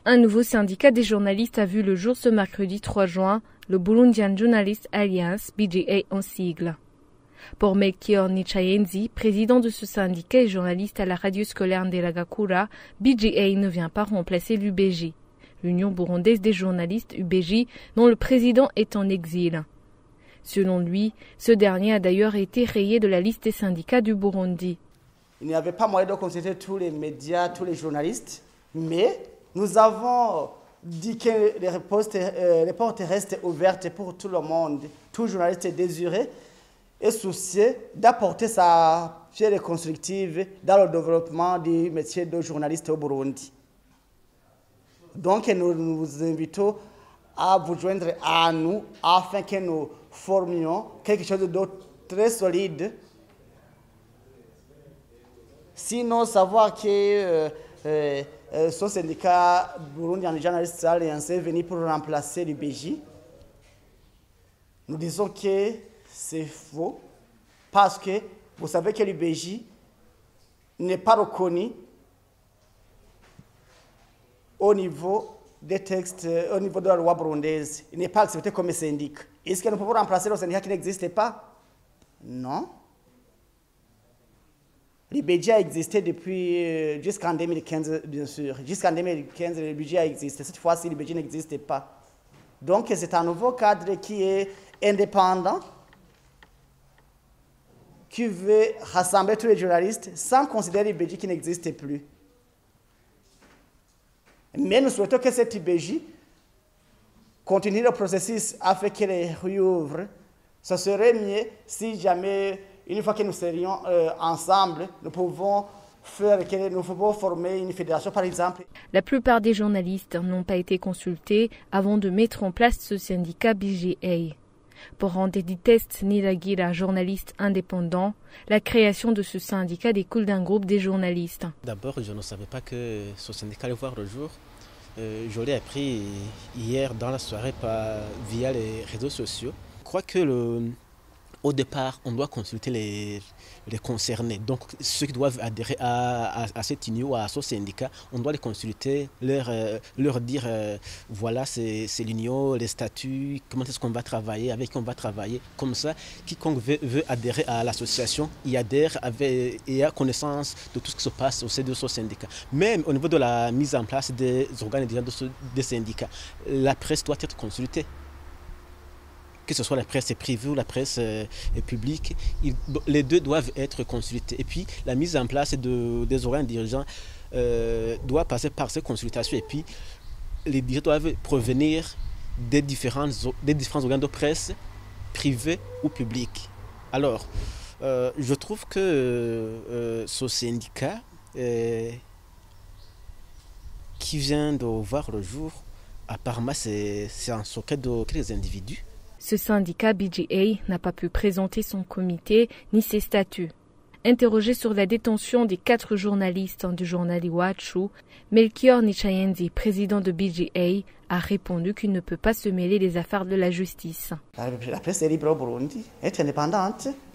Un nouveau syndicat des journalistes a vu le jour ce mercredi 3 juin, le Burundian Journalist Alliance, BJA en sigle. Pour Melchior Nichayenzi, président de ce syndicat et journaliste à la radio scolaire Ndelagakura, BJA ne vient pas remplacer l'UBJ, l'Union burundaise des journalistes UBJ, dont le président est en exil. Selon lui, ce dernier a d'ailleurs été rayé de la liste des syndicats du Burundi. Il n'y avait pas moyen de consulter tous les médias, tous les journalistes, mais nous avons dit que les portes restent ouvertes pour tout le monde. Tout journaliste est désiré et soucieux d'apporter sa pierre constructive dans le développement du métier de journaliste au Burundi. Donc nous vous invitons à vous joindre à nous afin que nous formions quelque chose de très solide. Sinon, savoir que son syndicat Burundian Journalist Alliance est venu pour remplacer l'UBJ, nous disons que c'est faux parce que vous savez que l'UBJ n'est pas reconnu au niveau des textes, au niveau de la loi burundaise. Il n'est pas accepté comme syndicat. Est-ce que nous pouvons remplacer le syndicat qui n'existe pas? Non. L'UBJ a existé depuis jusqu'en 2015, bien sûr. Jusqu'en 2015, l'UBJ a existé. Cette fois-ci, l'UBJ n'existe pas. Donc, c'est un nouveau cadre qui est indépendant, qui veut rassembler tous les journalistes sans considérer l'UBJ qui n'existe plus. Mais nous souhaitons que cette UBJ continue le processus afin qu'elle réouvre. Ce serait mieux si jamais, une fois que nous serions ensemble, nous pouvons former une fédération, par exemple. La plupart des journalistes n'ont pas été consultés avant de mettre en place ce syndicat BJA. Pour Andedi Test Nilagira, journaliste indépendant, la création de ce syndicat découle d'un groupe des journalistes. D'abord, je ne savais pas que ce syndicat allait voir le jour. Je l'ai appris hier dans la soirée via les réseaux sociaux. Je crois que au départ, on doit consulter les concernés. Donc, ceux qui doivent adhérer à cette union, à ce syndicat, on doit les consulter, leur dire, voilà, c'est l'union, les statuts, comment est-ce qu'on va travailler, avec qui on va travailler. Comme ça, quiconque veut adhérer à l'association, y adhère et a connaissance de tout ce qui se passe au sein de ce syndicat. Même au niveau de la mise en place des organes des syndicats, la presse doit être consultée. Que ce soit la presse privée ou la presse publique, les deux doivent être consultés. Et puis, la mise en place des organes dirigeants doit passer par ces consultations. Et puis, les dirigeants doivent provenir des différents organes de presse, privés ou publics. Alors, je trouve que ce syndicat qui vient de voir le jour, apparemment, c'est un secret de quelques individus. Ce syndicat BJA n'a pas pu présenter son comité ni ses statuts. Interrogé sur la détention des 4 journalistes du journal Iwachu, Melchior Nichayenzi, président de BJA, a répondu qu'il ne peut pas se mêler des affaires de la justice. La presse est libre au Burundi, est indépendante.